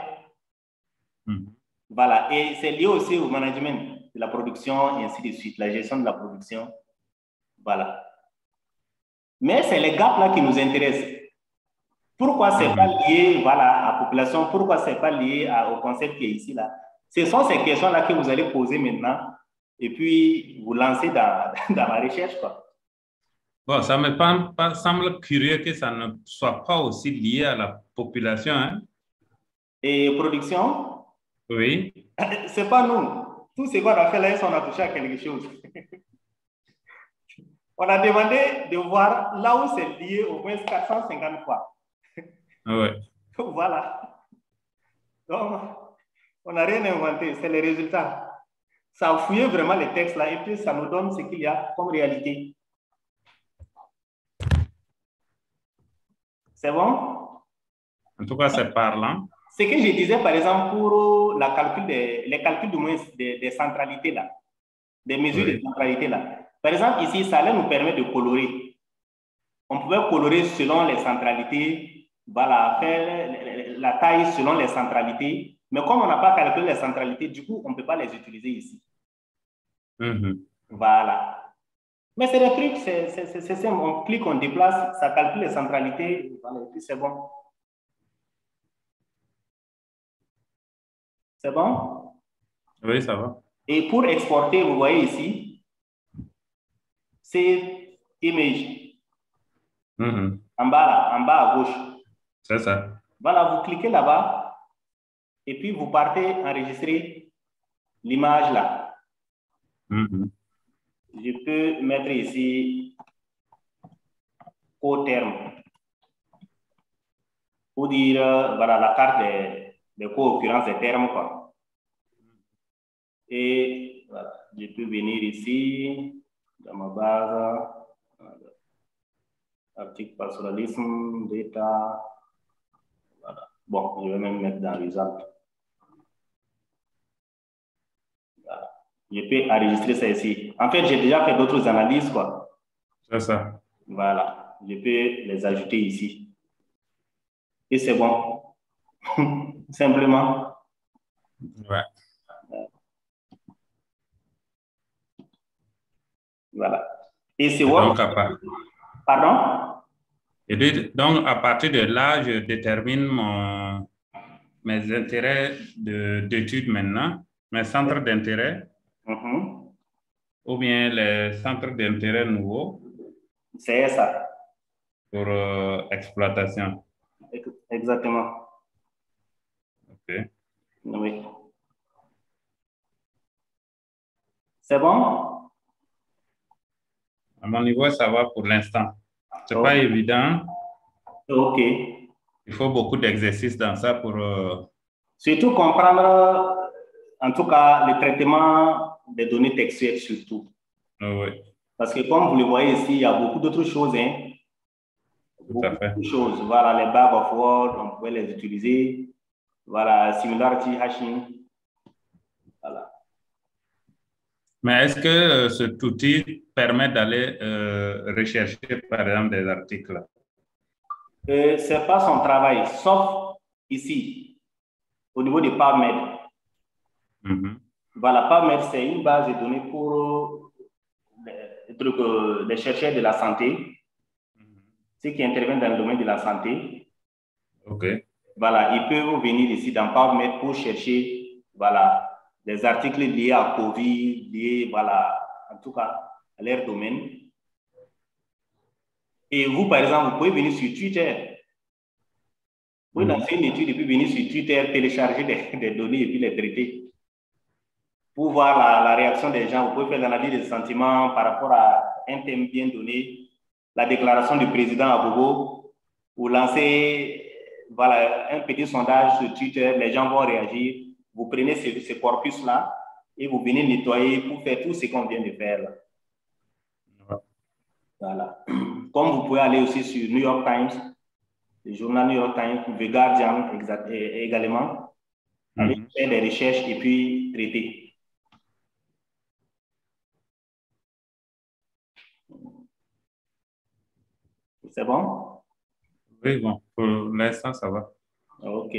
Voilà. Et c'est lié aussi au management de la production et ainsi de suite, la gestion de la production. Voilà. Mais c'est les gaps là qui nous intéressent. Pourquoi ce n'est pas lié voilà, à la population? Pourquoi ce n'est pas lié au concept qui est ici là? Ce sont ces questions-là que vous allez poser maintenant et puis vous lancer dans la recherche, quoi.
Bon, ça me semble curieux que ça ne soit pas aussi lié à la population. Hein?
Et production?
Oui.
C'est pas nous. Tout ce qu'on a fait là, on a touché à quelque chose. On a demandé de voir là où c'est lié au moins 450 fois.
Oui.
Voilà. Donc, on n'a rien inventé, c'est les résultats. Ça a fouillé vraiment les textes là et puis ça nous donne ce qu'il y a comme réalité. C'est bon?
En tout cas, c'est parlant.
Ce que je disais, par exemple, pour les calculs du moins des centralités là, des mesures de centralité là. Par exemple, ici, ça allait nous permettre de colorer. On pouvait colorer selon les centralités, voilà, faire la taille selon les centralités. Mais comme on n'a pas calculé les centralités, du coup, on ne peut pas les utiliser ici. Voilà. Mais c'est des trucs, c'est simple. On clique, on déplace, ça calcule les centralités, voilà, et puis c'est bon. C'est bon?
Oui, ça va.
Et pour exporter, vous voyez ici, c'est image. En bas à gauche.
C'est ça.
Voilà, vous cliquez là-bas et puis vous partez enregistrer l'image là. Je peux mettre ici au terme pour dire voilà, la carte des co-occurrences des termes, quoi. Et voilà, je peux venir ici dans ma base, article pastoralisme, data. Voilà. Bon, je vais même mettre dans result. Voilà. Je peux enregistrer ça ici. En fait, j'ai déjà fait d'autres analyses, quoi.
C'est ça.
Voilà. Je peux les ajouter ici. Et c'est bon. Simplement.
Ouais.
Voilà. Et c'est
donc,
Pardon?
Et donc, à partir de là, je détermine mes intérêts d'études maintenant, mes centres d'intérêt, ou bien les centres d'intérêt nouveaux.
C'est ça.
Pour exploitation.
Exactement.
OK.
Oui. C'est bon?
À mon niveau, ça va pour l'instant. C'est pas évident.
OK.
Il faut beaucoup d'exercices dans ça pour...
Surtout comprendre, en tout cas, le traitement des données textuelles surtout.
Oui.
Parce que comme vous le voyez ici, il y a beaucoup d'autres choses. Hein?
Tout à fait.
Beaucoup de choses. Voilà, les bag of words, on pouvait les utiliser. Voilà, similarity hashing. Voilà.
Mais est-ce que cet outil permet d'aller rechercher, par exemple, des articles?
Ce n'est pas son travail, sauf ici, au niveau de PubMed. Voilà, PubMed, c'est une base de données pour les chercheurs de la santé, ceux qui interviennent dans le domaine de la santé.
OK.
Voilà, ils peuvent venir ici dans PubMed pour chercher, voilà, des articles liés à COVID, liés, voilà, en tout cas, à leur domaine. Et vous, par exemple, vous pouvez venir sur Twitter. Vous pouvez lancer une étude et puis venir sur Twitter, télécharger des données et puis les traiter. Pour voir la réaction des gens, vous pouvez faire l'analyse des sentiments par rapport à un thème bien donné, la déclaration du président à Bobo, vous lancez voilà, un petit sondage sur Twitter, les gens vont réagir. Vous prenez ce corpus-là et vous venez nettoyer pour faire tout ce qu'on vient de faire là. Voilà. Comme vous pouvez aller aussi sur New York Times, le journal New York Times, The Guardian également, aller faire des recherches et puis traiter. C'est bon?
Oui, bon, pour l'instant, ça va.
OK.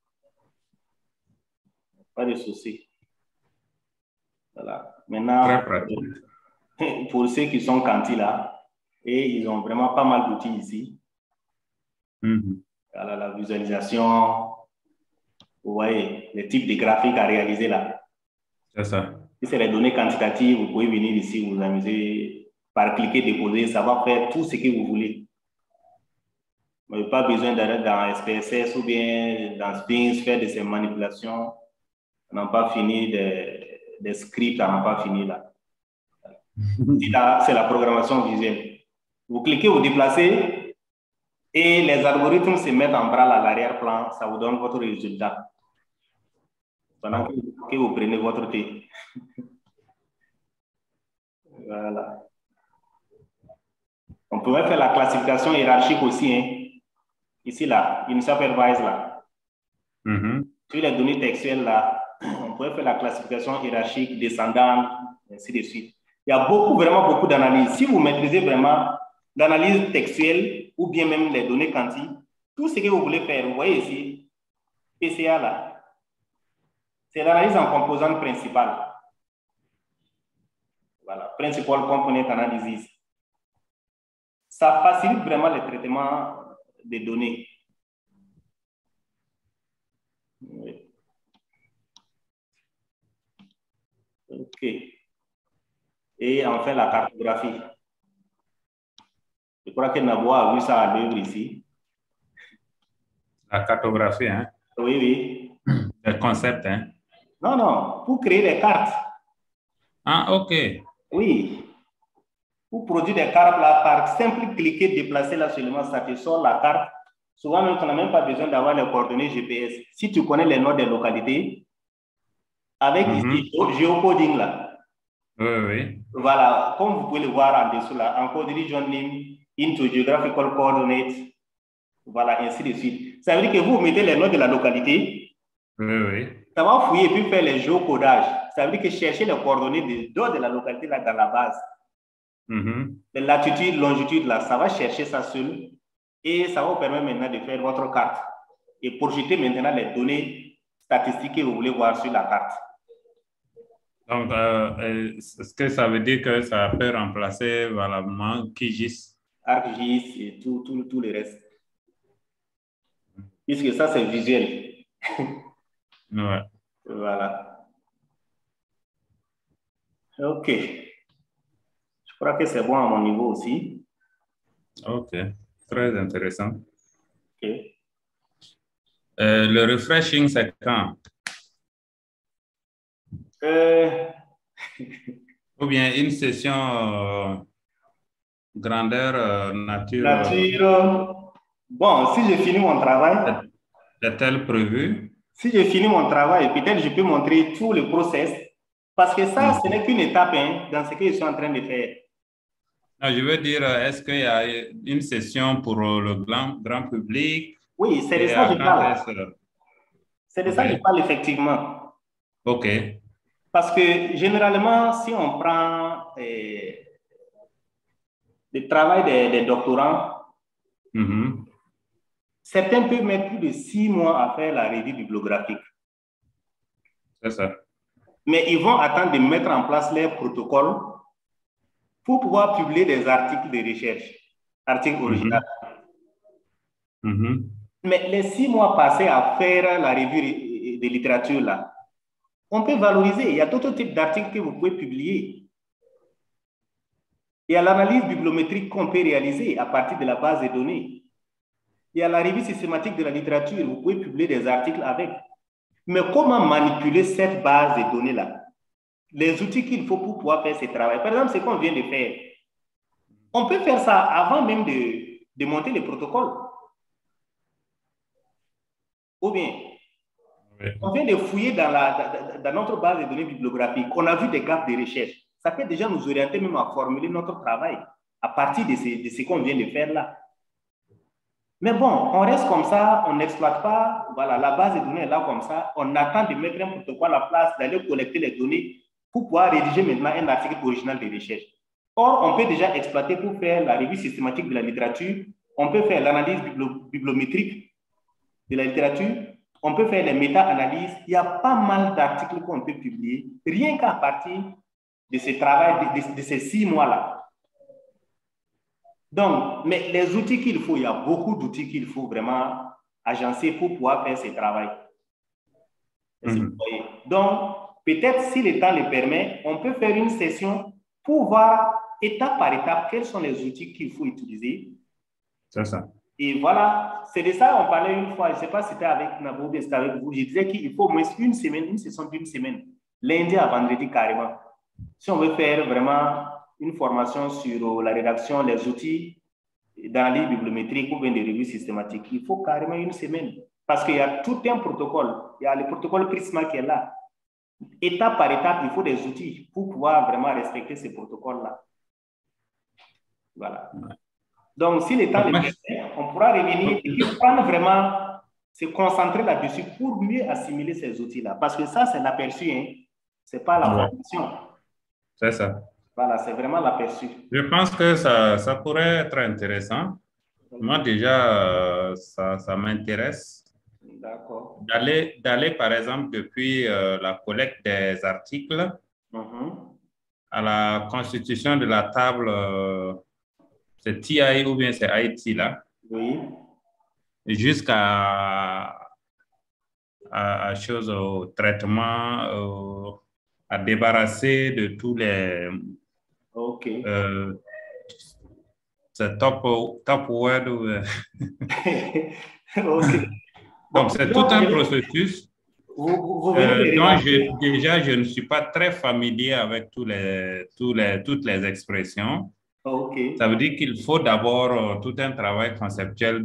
Pas de souci. Voilà. Maintenant,
très pratique.
Pour ceux qui sont quanti là, et ils ont vraiment pas mal d'outils ici. Voilà, la visualisation, vous voyez, les types de graphiques à réaliser là.
C'est ça.
Si c'est les données quantitatives, vous pouvez venir ici, vous amuser par cliquer, déposer, ça va faire tout ce que vous voulez. Vous n'avez pas besoin d'aller dans SPSS ou bien dans Sphinx, faire de ces manipulations. On n'a pas fini des scripts, on n'a pas fini là. C'est la programmation visuelle. Vous cliquez, vous déplacez et les algorithmes se mettent en branle à l'arrière-plan. Ça vous donne votre résultat. Pendant que vous prenez votre thé. Voilà. On pourrait faire la classification hiérarchique aussi. Hein. Ici, là, unsupervised là. Sur les données textuelles, là, on pourrait faire la classification hiérarchique, descendante, ainsi de suite. Il y a vraiment beaucoup d'analyses. Si vous maîtrisez vraiment l'analyse textuelle ou bien même les données quantiques, tout ce que vous voulez faire, vous voyez ici, PCA là, c'est l'analyse en composantes principales. Voilà, Principal Component Analysis. Ça facilite vraiment le traitement des données. Oui. OK. Et enfin, la cartographie. Je crois que Nabo a vu ça à l'œuvre ici.
La cartographie, hein?
Oui, oui.
Le concept, hein?
Non, non, pour créer des cartes.
Ah, OK.
Oui. Pour produire des cartes, là, par simple cliquer, déplacer là seulement, ça te sort la carte. Souvent, même, tu n'as même pas besoin d'avoir les coordonnées GPS. Si tu connais les noms des localités, avec ici, géocoding là.
Oui, oui.
Voilà, comme vous pouvez le voir en dessous là, encode region name into geographical coordinates, voilà, ainsi de suite. Ça veut dire que vous mettez les noms de la localité,
oui, oui.
Ça va fouiller et puis faire les géocodages. Ça veut dire que chercher les coordonnées de la localité là dans la base. Les latitudes, longitudes là, ça va chercher ça seul et ça va vous permettre maintenant de faire votre carte et projeter maintenant les données statistiques que vous voulez voir sur la carte.
Donc, est-ce que ça veut dire que ça peut remplacer valablement QGIS?
ArcGIS et tout le reste. Puisque ça, c'est visuel.
Ouais.
Voilà. OK. Je crois que c'est bon à mon niveau aussi.
OK. Très intéressant.
OK.
Le refreshing, c'est quand? Ou bien une session grandeur nature.
Nature. Bon, si j'ai fini mon travail.
Est-elle prévue?
Si j'ai fini mon travail, peut-être je peux montrer tout le process. Parce que ça, ce n'est qu'une étape hein, dans ce que je suis en train de faire.
Non, je veux dire, est-ce qu'il y a une session pour le grand public?
Oui, c'est de ça que je parle. C'est de ça que je parle effectivement.
OK.
Parce que généralement, si on prend le travail des doctorants, certains peuvent mettre plus de 6 mois à faire la revue bibliographique.
C'est ça.
Mais ils vont attendre de mettre en place les protocoles pour pouvoir publier des articles de recherche, articles originaux. Mais les 6 mois passés à faire la revue de littérature, là, on peut valoriser. Il y a d'autres types d'articles que vous pouvez publier. Il y a l'analyse bibliométrique qu'on peut réaliser à partir de la base de données. Il y a la revue systématique de la littérature. Vous pouvez publier des articles avec. Mais comment manipuler cette base de données-là? Les outils qu'il faut pour pouvoir faire ce travail. Par exemple, ce qu'on vient de faire. On peut faire ça avant même de monter les protocoles. Ou bien, on vient de fouiller dans notre base de données bibliographiques. On a vu des gaps de recherche. Ça peut déjà nous orienter même à formuler notre travail à partir de ce qu'on vient de faire là. Mais bon, on reste comme ça, on n'exploite pas, voilà, la base de données est là comme ça, on attend de mettre un protocole à la place, d'aller collecter les données pour pouvoir rédiger maintenant un article original de recherche. Or, on peut déjà exploiter pour faire la revue systématique de la littérature, on peut faire l'analyse bibliométrique de la littérature, on peut faire les méta-analyses, il y a pas mal d'articles qu'on peut publier, rien qu'à partir de ce travail, de ces 6 mois-là. Donc, mais les outils qu'il faut, il y a beaucoup d'outils qu'il faut vraiment agencer pour pouvoir faire ce travail. Donc, peut-être si le temps le permet, on peut faire une session pour voir étape par étape quels sont les outils qu'il faut utiliser.
C'est ça.
Et voilà, c'est de ça on parlait une fois, je ne sais pas si c'était avec Nabo ou c'était avec vous, je disais qu'il faut au moins une semaine, une session d'une semaine, lundi à vendredi carrément. Si on veut faire vraiment une formation sur la rédaction, les outils d'analyse bibliométrique ou bien des revues systématiques, il faut carrément une semaine. Parce qu'il y a tout un protocole. Il y a le protocole Prisma qui est là. Étape par étape, il faut des outils pour pouvoir vraiment respecter ces protocoles-là. Voilà. Donc, si le temps le permet, on pourra revenir et puis prendre vraiment, se concentrer là-dessus pour mieux assimiler ces outils-là. Parce que ça, c'est l'aperçu, hein. Ce n'est pas la formation.
C'est ça.
Voilà, c'est vraiment l'aperçu.
Je pense que ça pourrait être intéressant. Moi, déjà, ça m'intéresse d'aller, par exemple, depuis la collecte des articles à la constitution de la table, c'est TI ou bien c'est IT là,
oui,
jusqu'à chose au traitement, à débarrasser de tous les...
OK.
C'est top word.
OK.
Donc, c'est tout un processus.
Vous venez
donc, déjà, je ne suis pas très familier avec toutes les expressions.
OK.
Ça veut dire qu'il faut d'abord tout un travail conceptuel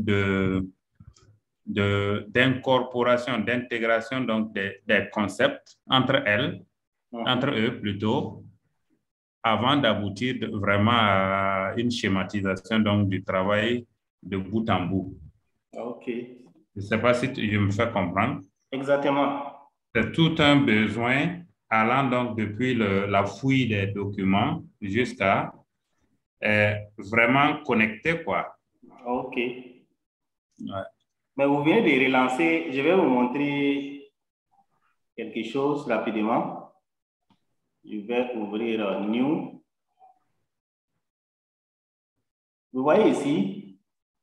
d'incorporation, d'intégration donc des concepts entre eux plutôt, avant d'aboutir vraiment à une schématisation donc, du travail de bout en bout.
OK.
Je ne sais pas si je me fais comprendre.
Exactement.
C'est tout un besoin allant donc depuis la fouille des documents jusqu'à vraiment connecter, quoi.
OK.
Ouais.
Mais vous venez de relancer, je vais vous montrer quelque chose rapidement. Je vais ouvrir New. Vous voyez ici,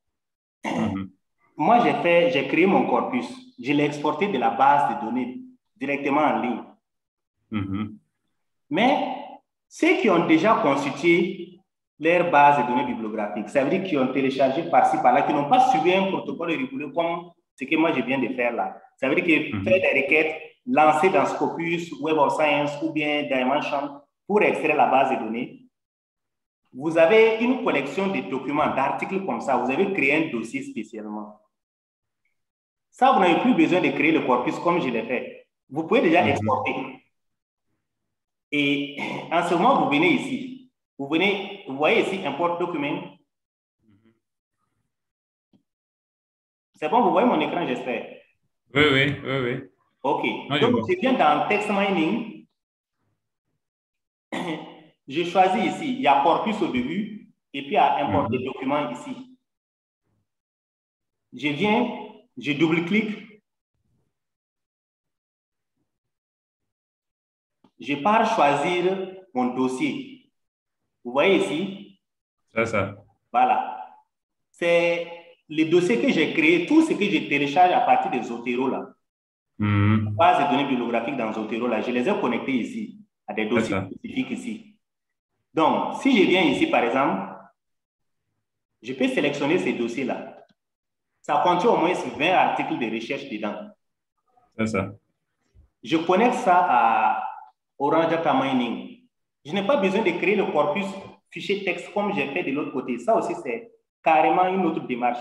moi j'ai créé mon corpus. Je l'ai exporté de la base de données directement en ligne. Mais ceux qui ont déjà constitué leur base de données bibliographiques, ça veut dire qu'ils ont téléchargé par-ci, par-là, qui n'ont pas suivi un protocole rigoureux comme ce que moi je viens de faire là. Ça veut dire que faire des requêtes, lancer dans Scopus, Web of Science ou bien Dimension pour extraire la base de données. Vous avez une collection de documents, d'articles comme ça, vous avez créé un dossier spécialement. Ça, vous n'avez plus besoin de créer le corpus comme je l'ai fait. Vous pouvez déjà exporter. Et en ce moment, vous venez ici. Vous voyez ici, import document. C'est bon, vous voyez mon écran, j'espère.
Oui.
OK. Donc, je viens dans text mining. Je choisis ici, il y a corpus au début, et puis il y a import des documents ici. Je viens, je double-clique. Je pars choisir mon dossier. Vous voyez ici?
C'est ça.
Voilà. C'est le dossier que j'ai créé, tout ce que je télécharge à partir de Zotero là. Base de données bibliographiques dans Zotero là, je les ai connectés ici, à des dossiers spécifiques ici. Donc, si je viens ici, par exemple, je peux sélectionner ces dossiers-là. Ça contient au moins 20 articles de recherche dedans.
C'est ça.
Je connecte ça à Orange Data Mining. Je n'ai pas besoin de créer le corpus fichier texte comme j'ai fait de l'autre côté. Ça aussi, c'est carrément une autre démarche.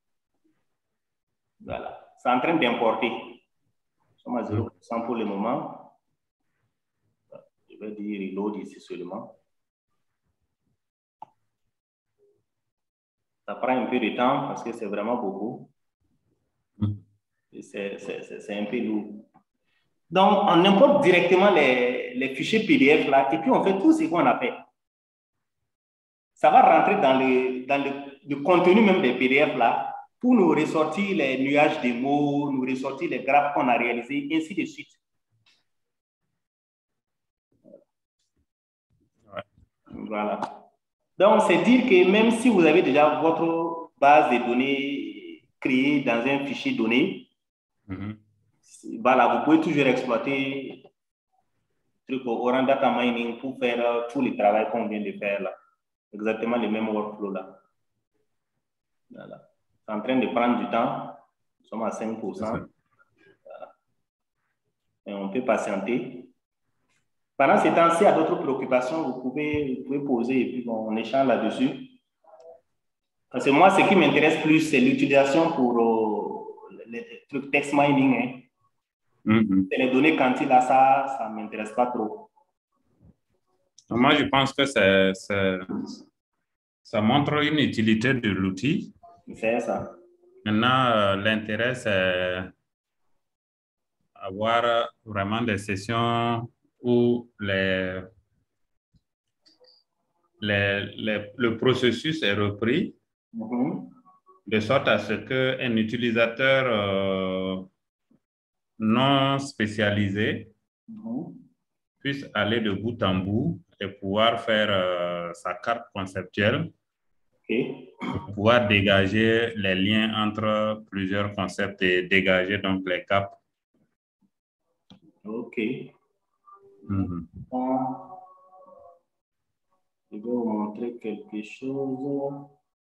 Voilà. C'est en train d'importer. Nous sommes à 0% pour le moment. Je vais dire reload ici seulement. Ça prend un peu de temps parce que c'est vraiment beaucoup. C'est un peu lourd. Donc, on importe directement les fichiers PDF là et puis on fait tout ce qu'on a fait. Ça va rentrer dans le contenu même des PDF là pour nous ressortir les nuages de mots, nous ressortir les graphes qu'on a réalisés, ainsi de suite. Ouais. Voilà. Donc, c'est dire que même si vous avez déjà votre base de données créée dans un fichier donné, voilà, vous pouvez toujours exploiter le truc au Orange Data Mining pour faire tout le travail qu'on vient de faire là. Exactement le même workflow là. Voilà. en train de prendre du temps. Nous sommes à 5%. Et on peut patienter. Pendant ce temps, s'il y a d'autres préoccupations, vous pouvez poser et puis on échange là-dessus. Parce que moi, ce qui m'intéresse plus, c'est l'utilisation pour les trucs text mining. Hein. Les données quanti, là, ça ne m'intéresse pas trop.
Moi, je pense que ça montre une utilité de l'outil.
C'est ça.
Maintenant, l'intérêt, c'est avoir vraiment des sessions où le processus est repris de sorte à ce qu'un utilisateur non spécialisé puisse aller de bout en bout et pouvoir faire sa carte conceptuelle, pour pouvoir dégager les liens entre plusieurs concepts et dégager donc les gaps.
OK. Je vais vous montrer quelque chose.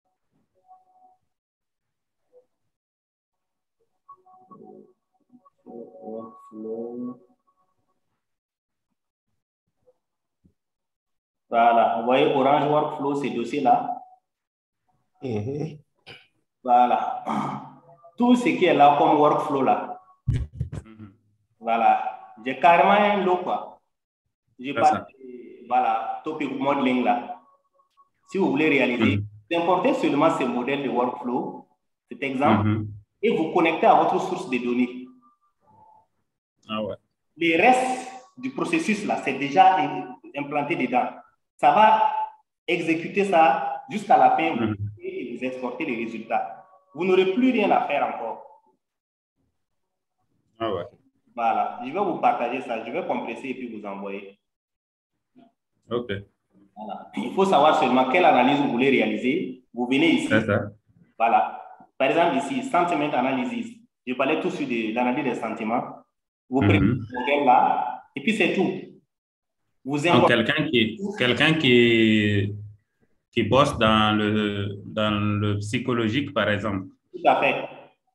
Workflow. Voilà, vous voyez Orange Workflow, ces dossiers-là. Voilà. Tout ce qui est là comme workflow là. Voilà. J'ai carrément un lot, quoi. J'ai pas voilà, topic modeling là. Si vous voulez réaliser, vous importez seulement ce modèle de workflow, cet exemple, et vous connectez à votre source de données.
Ah ouais.
Le reste du processus là, c'est déjà implanté dedans. Ça va exécuter ça jusqu'à la fin et vous exportez les résultats. Vous n'aurez plus rien à faire encore.
Ah ouais.
Voilà, je vais vous partager ça, je vais compresser et puis vous envoyer.
OK.
Voilà. Il faut savoir seulement quelle analyse vous voulez réaliser. Vous venez ici.
C'est ça.
Voilà. Par exemple, ici, sentiment analysis. Je parlais tout de suite de l'analyse des sentiments. Vous prenez ce modèle là, et puis c'est tout. Vous
donc, quelqu'un qui bosse dans le psychologique, par exemple.
Tout à fait.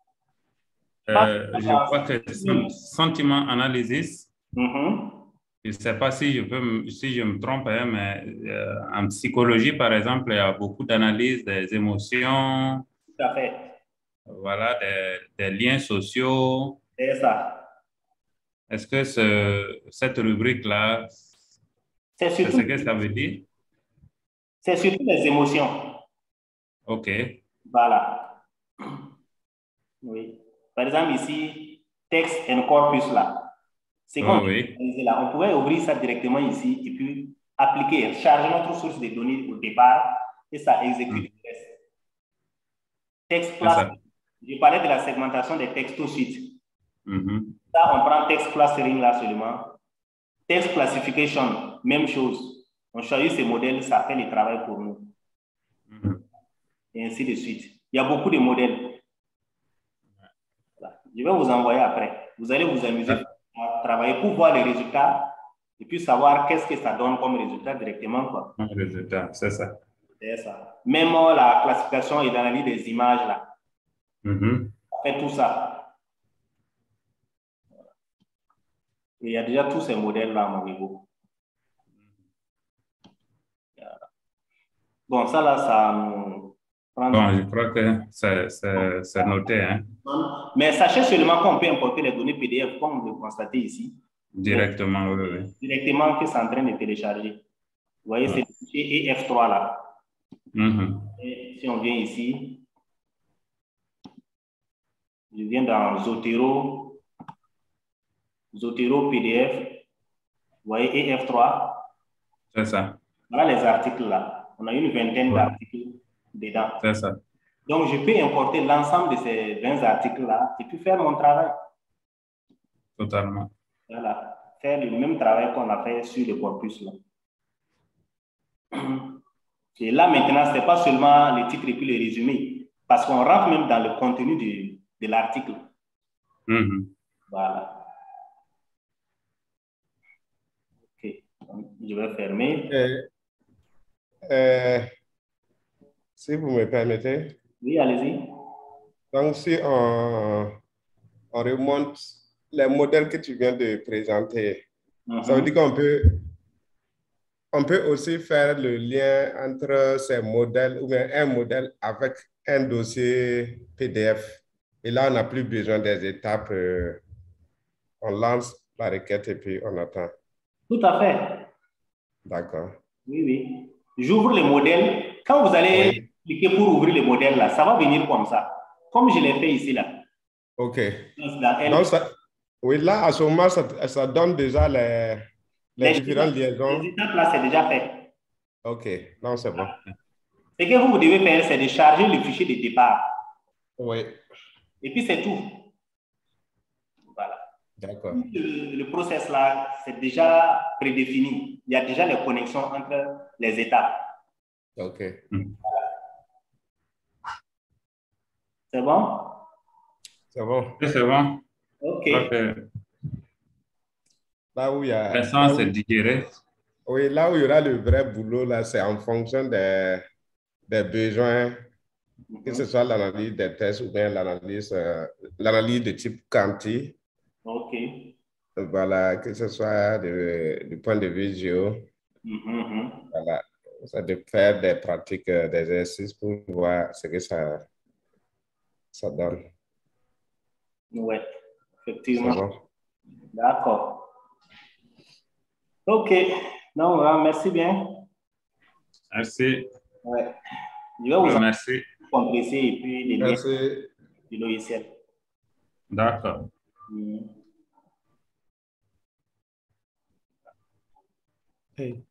Je crois que sentiment analysis, je ne sais pas si je me trompe, hein, mais en psychologie, par exemple, il y a beaucoup d'analyses des émotions.
Tout à fait.
Voilà, des liens sociaux.
C'est ça.
Est-ce que cette rubrique-là, c'est ce que ça veut dire?
C'est surtout les émotions.
OK.
Voilà. Oui. Par exemple, ici, texte and corpus là. C'est comme là. On pouvait ouvrir ça directement ici et puis appliquer, charger notre source de données au départ et ça exécute le reste. Texte class. Je parlais de la segmentation des textes tout de suite. Ça, on prend text clustering là seulement. Text classification, même chose. On choisit ces modèles, ça fait le travail pour nous. Et ainsi de suite. Il y a beaucoup de modèles. Voilà. Je vais vous envoyer après. Vous allez vous amuser à travailler pour voir les résultats et puis savoir qu'est-ce que ça donne comme résultat directement, quoi.
Résultat, c'est ça.
C'est ça. Même la classification et l'analyse des images là. On fait tout ça. Et il y a déjà tous ces modèles-là à mon niveau. Bon, ça là, ça nous prend...
Bon, je crois que c'est noté. Hein?
Mais sachez seulement qu'on peut importer les données PDF, comme vous le constatez ici.
Directement, oui.
Directement que c'est en train de télécharger. Vous voyez, c'est le fichier EF3 là. Et si on vient ici, je viens dans Zotero PDF, vous voyez EF3.
C'est ça.
Voilà les articles là. On a une vingtaine d'articles dedans.
C'est ça.
Donc, je peux importer l'ensemble de ces 20 articles-là et puis faire mon travail.
Totalement.
Voilà. Faire le même travail qu'on a fait sur le corpus là. Et là, maintenant, ce n'est pas seulement le titre et puis le résumé, parce qu'on rentre même dans le contenu de l'article. Voilà. OK. Donc, je vais fermer.
Si vous me permettez.
Oui, allez-y.
Donc, si on remonte les modèles que tu viens de présenter, ça veut dire on peut aussi faire le lien entre ces modèles ou bien un modèle avec un dossier PDF. Et là, on n'a plus besoin des étapes. On lance la requête et puis on attend.
Tout à fait.
D'accord.
Oui, oui. J'ouvre le modèle. Quand vous allez cliquer pour ouvrir le modèle, là, ça va venir comme ça. Comme je l'ai fait ici, là.
OK.
Donc,
oui, là, à ce moment, ça donne déjà les différentes liaisons.
Les étapes, là, c'est déjà fait.
OK. Non, c'est bon.
Ce que vous devez faire, c'est de charger le fichier de départ.
Oui.
Et puis, c'est tout. Voilà.
D'accord.
Le process là, c'est déjà prédéfini. Il y a déjà les connexions entre les étapes.
OK.
C'est bon?
C'est bon.
C'est bon.
OK.
Là où il y a...
L'essence c'est digéré.
Oui, là où il y aura le vrai boulot, là, c'est en fonction des besoins, que ce soit l'analyse des tests ou bien l'analyse de type quanti.
OK.
Voilà, que ce soit du point de vue géo. Voilà, ça de faire des pratiques, des exercices pour voir ce que ça donne.
Oui, effectivement.
Bon.
D'accord. OK. Non, merci bien.
Merci.
Ouais. Je vais vous compresser et puis les liens du logiciel.
D'accord.
Hey.